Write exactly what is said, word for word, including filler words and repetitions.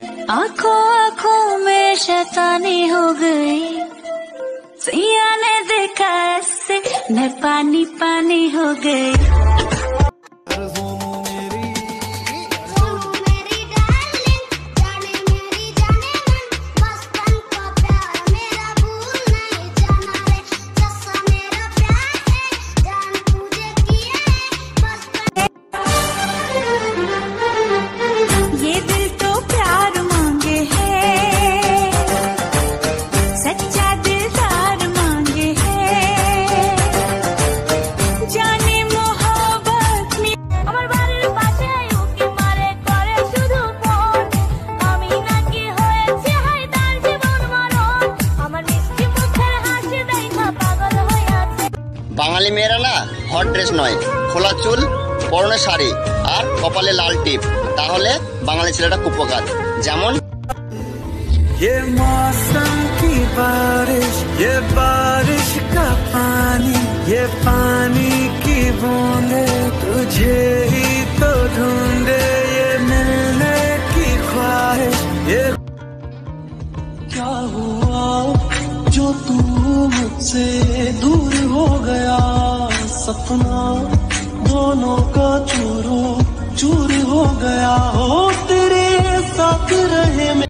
आंखों आंखों में शैतानी हो गई, सैया ने देखा ऐसे मैं पानी पानी हो गई। বাঙালি মেয়েরা না হট ড্রেস নয়, খোলা চুল, পরনে শাড়ি আর কপালে লাল টিপ, তাহলে বাঙালি ছেলেটা কুপোকাত। যেমন ये मौसम की बारिश, ये बारिश का पानी, ये पानी की बूंदे तुझे ही तो ढूंढे, ये मिलने की ख्वाहिश। ये क्या हुआ जो तू मुझसे दूर हो गया, सपना दोनों का चूरो चूर हो गया। हो तेरे साथ रहे